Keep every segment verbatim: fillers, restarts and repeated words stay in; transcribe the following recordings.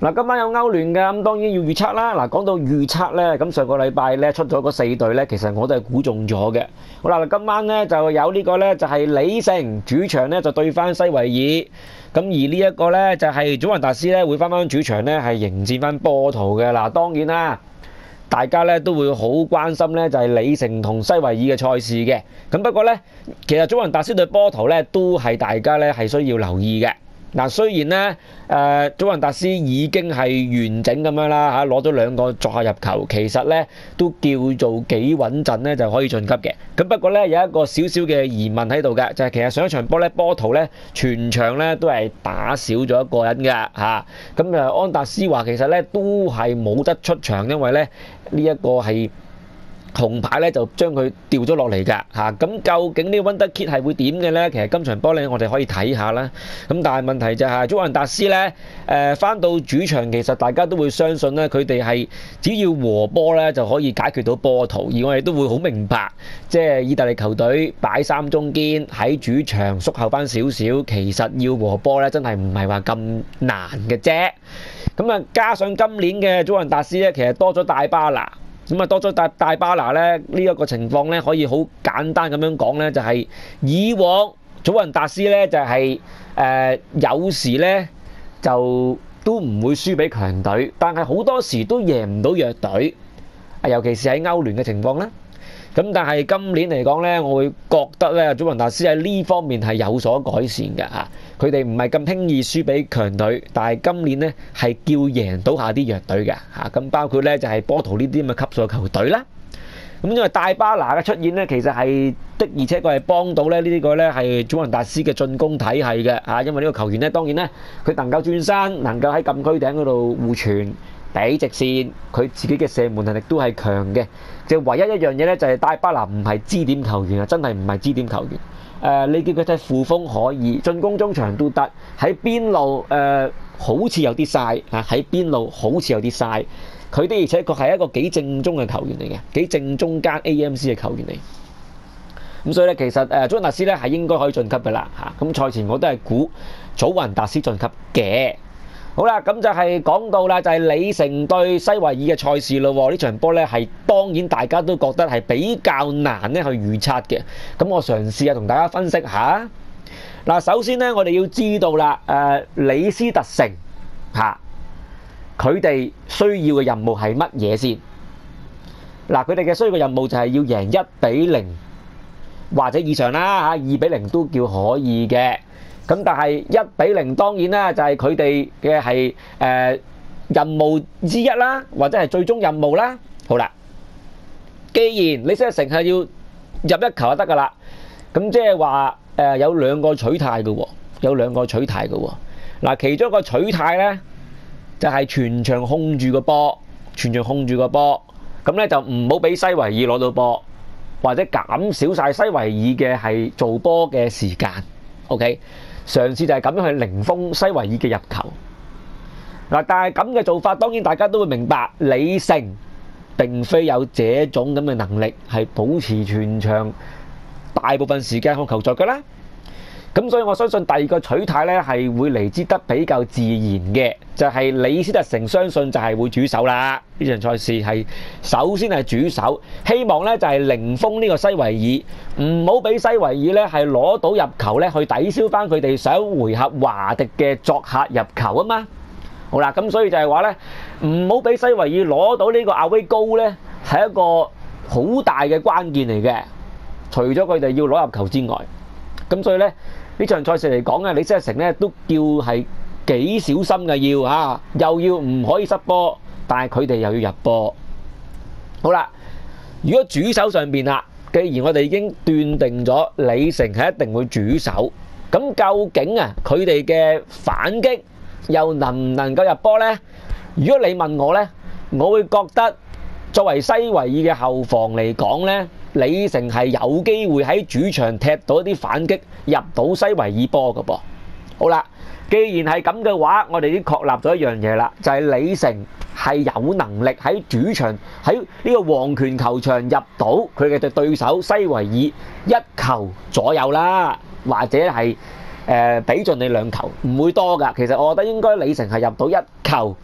嗱，今晚有歐聯嘅，咁當然要預測啦。嗱，講到預測咧，咁上個禮拜咧出咗嗰四隊咧，其實我都係估中咗嘅。好啦，今晚咧就有呢個咧就係李城主場咧就對翻西維爾，咁而呢一個咧就係祖雲達斯咧會翻翻主場咧係迎戰翻波圖嘅。嗱，當然啦，大家咧都會好關心咧就係李城同西維爾嘅賽事嘅。咁不過咧，其實祖雲達斯對波圖咧都係大家咧係需要留意嘅。嗱，雖然咧，誒祖雲達斯已經係完整咁樣啦嚇，攞咗兩個作客入球，其實咧都叫做幾穩陣咧，就可以晉級嘅。咁不過咧有一個少少嘅疑問喺度嘅，就係、是、其實上一場波咧，波圖咧全場咧都係打少咗一個人嘅嚇。咁啊，安達斯話其實咧都係冇得出場，因為咧呢一、這個係紅牌咧就將佢掉咗落嚟㗎嚇，咁究竟呢個 Wonderkid 係會點嘅咧？其實今場波咧我哋可以睇下啦。咁但係問題就係祖雲達斯咧，誒翻到主場其實大家都會相信咧，佢哋係只要和波咧就可以解決到波圖，而我哋都會好明白，即係意大利球隊擺三中堅喺主場縮後翻少少，其實要和波咧真係唔係話咁難嘅啫。咁啊，加上今年嘅祖雲達斯咧，其實多咗大巴拿。咁啊，多咗大大巴拿咧，呢一個情況咧，可以好簡單咁樣講咧，就係以往祖雲達斯咧就係誒有時咧就都唔會輸俾強隊，但係好多時都贏唔到弱隊，啊，尤其是喺歐聯嘅情況啦。咁但係今年嚟講咧，我會覺得咧，祖雲達斯喺呢方面係有所改善嘅嚇。佢哋唔係咁輕易輸俾強隊，但係今年咧係叫贏到下啲弱隊嘅嚇。咁包括咧就係波圖呢啲咁嘅級數嘅球隊啦。咁因為大巴拿嘅出現咧，其實係的而且確係幫到咧呢個咧係祖雲達斯嘅進攻體系嘅嚇。因為呢個球員咧，當然咧佢能夠轉身，能夠喺禁區頂嗰度互傳。比直線，佢自己嘅射門能力都係強嘅。就唯一一樣嘢咧，就係大巴拿唔係支點球員啊，真係唔係支點球員。誒、呃，你叫佢踢副鋒可以，進攻中場都得。喺邊路誒、呃，好似有啲嘥啊！喺邊路好似有啲嘥。佢的而且確係一個幾正宗嘅球員嚟嘅，幾正中間 A M C 嘅球員嚟。咁所以咧，其實誒祖雲達斯咧係應該可以晉級嘅啦嚇。咁賽前我都係估祖雲達斯晉級嘅。好啦，咁就係講到啦，就係李城對西維爾嘅賽事咯。呢場波咧係當然大家都覺得係比較難咧去預測嘅。咁我嘗試下同大家分析下。嗱，首先咧我哋要知道啦，誒李斯特城嚇佢哋需要嘅任務係乜嘢先？嗱，佢哋嘅需要嘅任務就係要贏一比零或者以上啦嚇，二比零都叫可以嘅。咁但係一比零當然啦，就係佢哋嘅係誒任務之一啦，或者係最終任務啦。好啦，既然李斯特城係要入一球就得㗎啦，咁即係話誒有兩個取態嘅喎，有兩個取態嘅喎。嗱，其中一個取態咧就係全場控住個波，全場控住個波，咁咧就唔好俾西維爾攞到波，或者減少曬西維爾嘅係做波嘅時間。OK。嘗試就係咁樣去零封西維爾嘅入球嗱，但係咁嘅做法，當然大家都會明白，李城並非有這種咁嘅能力係保持全場大部分時間控球在腳啦。咁所以我相信第二個取態咧係會嚟之得比較自然嘅，就係李斯特城相信就係會主手啦。呢場賽事係首先係主手，希望咧就係零封呢個西維爾，唔好俾西維爾咧係攞到入球咧去抵消翻佢哋上回合華迪嘅作客入球啊嘛。好啦，咁所以就係話咧，唔好俾西維爾攞到呢個亞威高咧，係一個好大嘅關鍵嚟嘅。除咗佢哋要攞入球之外，咁所以咧。呢場賽事嚟講啊，李斯特城咧都叫係幾小心嘅，要嚇，又要唔可以失波，但係佢哋又要入波。好啦，如果主手上邊啦，既然我哋已經斷定咗李城係一定會主手，咁究竟啊佢哋嘅反擊又能唔能夠入波呢？如果你問我呢，我會覺得作為西維爾嘅後防嚟講呢，李城係有機會喺主場踢到一啲反擊，入到西維爾波嘅噃。好啦，既然係咁嘅話，我哋已經確立咗一樣嘢啦，就係李城係有能力喺主場喺呢個皇權球場入到佢嘅對手西維爾一球左右啦，或者係誒俾盡你兩球，唔會多㗎。其實我覺得應該李城係入到一球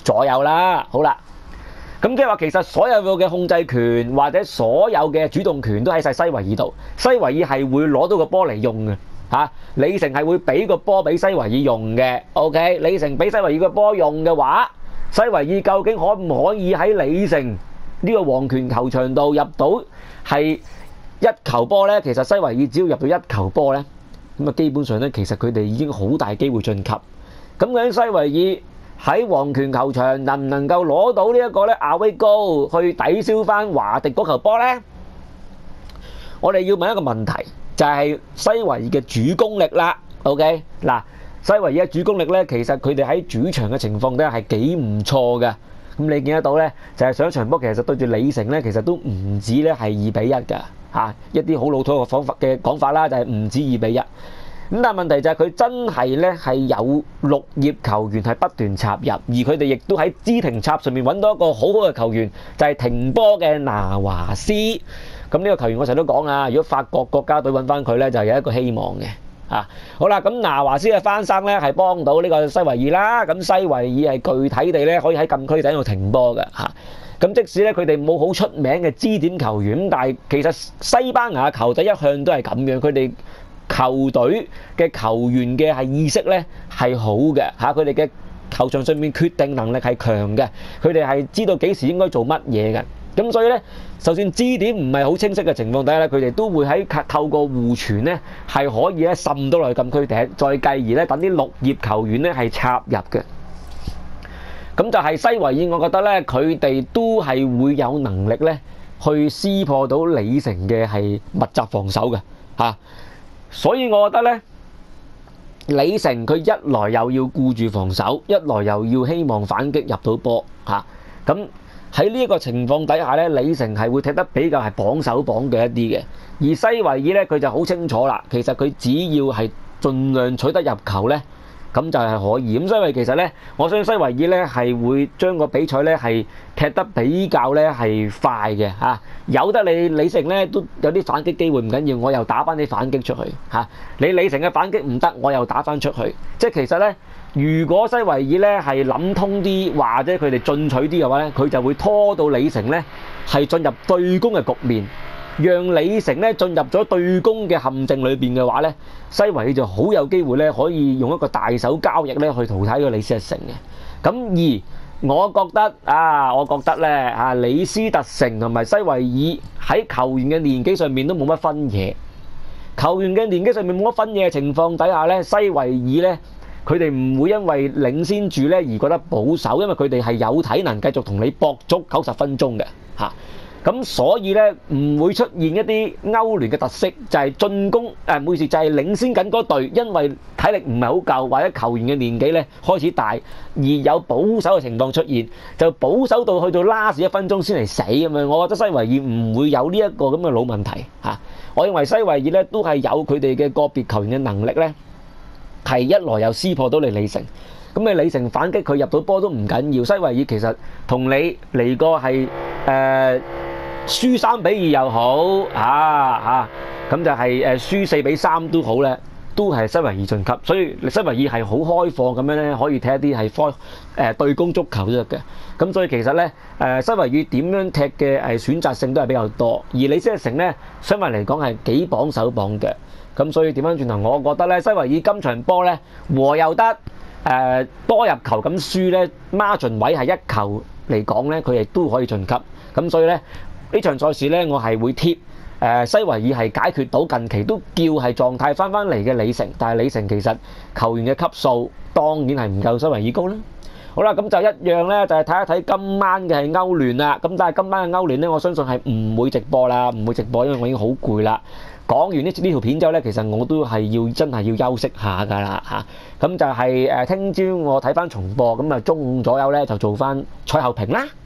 左右啦。好啦，咁即係話其實所有嘅控制權或者所有嘅主動權都喺晒西維爾度，西維爾係會攞到個波嚟用嘅嚇。李成係會俾個波俾西維爾用嘅。OK， 李成俾西維爾個波用嘅話，西維爾究竟可唔可以喺李成呢個黃權球場度入到係一球波呢？其實西維爾只要入到一球波呢，咁啊基本上呢，其實佢哋已經好大機會晉級。咁究竟西維爾喺黃權球場能唔能夠攞到呢一個咧away goal去抵消翻華迪嗰球波呢？我哋要問一個問題，就係西維爾嘅主攻力啦。OK， 嗱，西維爾嘅主攻力呢，其實佢哋喺主場嘅情況底下係幾唔錯嘅。咁你見得到呢，就係上場波其實對住李成呢，其實都唔止呢係二比一㗎嚇，一啲好老土嘅方法嘅講法啦，就係唔止二比一。咁但係問題就係佢真係咧係有綠葉球員係不斷插入，而佢哋亦都喺支停插上面揾到一個好好嘅球員，就係停波嘅拿華斯。咁呢個球員我成日都講啊，如果法國國家隊揾翻佢咧，就有一個希望嘅嚇。好啦，咁拿華斯嘅翻生咧係幫到呢個西維爾啦。咁西維爾係具體地咧可以喺禁區底度停波嘅嚇。咁即使咧佢哋冇好出名嘅支點球員，但係其實西班牙球隊一向都係咁樣，佢哋球隊嘅球員嘅係意識咧係好嘅嚇，佢哋嘅球場上面決定能力係強嘅，佢哋係知道幾時應該做乜嘢嘅。咁所以咧，就算支點唔係好清晰嘅情況底下咧，佢哋都會喺透過互傳咧係可以咧滲到落去禁區頂，再繼而咧等啲綠葉球員咧係插入嘅。咁就係西維爾，我覺得咧佢哋都係會有能力咧去撕破到李成嘅係密集防守嘅嚇。所以我覺得咧，李成佢一來又要顧住防守，一來又要希望反擊入到波嚇。咁喺呢一個情況底下咧，李成係會踢得比較係綁手綁腳一啲嘅。而西維爾咧，佢就好清楚啦。其實佢只要係盡量取得入球咧，咁就係可以。咁所以其實咧，我相信西維爾咧係會將個比賽咧係踢得比較咧係快嘅嚇。有得你李成咧都有啲反擊機會唔緊要，我又打翻啲反擊出去嚇。你李成嘅反擊唔得，我又打翻出去。即係其實咧，如果西維爾咧係諗通啲，或者佢哋進取啲嘅話咧，佢就會拖到李成咧係進入對攻嘅局面。讓李成咧進入咗對攻嘅陷阱裏邊嘅話咧，西維爾就好有機會咧可以用一個大手交易咧去淘汰個李斯特城嘅。咁而我覺得啊，我覺得咧啊，李斯特城同埋西維爾喺球員嘅年紀上面都冇乜分野。球員嘅年紀上面冇乜分野嘅情況底下咧，西維爾咧佢哋唔會因為領先住咧而覺得保守，因為佢哋係有體能繼續同你搏足九十分鐘嘅嚇。咁所以咧唔會出現一啲歐聯嘅特色，就係進攻誒，每次就係領先緊嗰隊，因為體力唔係好夠，或者球員嘅年紀咧開始大，而有保守嘅情況出現，就保守到去到 last 一分鐘先嚟死咁樣。我覺得西維爾唔會有呢一個咁嘅老問題嚇。我認為西維爾咧都係有佢哋嘅個別球員嘅能力咧，係一來又撕破到你李成。咁你李成反擊佢入到波都唔緊要。西維爾其實同你嚟過係誒輸三比二又好嚇嚇，咁就係誒輸四比三都好咧，都係西維爾晉級。所以西維爾係好開放咁樣咧，可以踢一啲係開誒對攻足球都得嘅。咁所以其實咧誒西維爾點樣踢嘅誒選擇性都係比較多，而李斯特城咧相反嚟講係幾綁手綁腳。咁所以點樣轉頭，我覺得咧西維爾今場波咧和又得。誒、呃、多入球咁輸咧 ，margin 位係一球嚟講咧，佢亦都可以晉級。咁所以咧呢場賽事咧，我係會貼誒、呃、西維爾係解決到近期都叫係狀態翻翻嚟嘅李成，但係李成其實球員嘅級數當然係唔夠西維爾高啦。好啦，咁就一樣咧，就係睇一睇今晚嘅係歐聯啦。咁但係今晚嘅歐聯咧，我相信係唔會直播啦，唔會直播，因為我已經好攰啦。講完呢呢條片之後咧，其實我都係要真係要休息下㗎啦嚇。咁就係誒聽朝我睇翻重播，咁啊中午左右咧就做翻賽後評啦。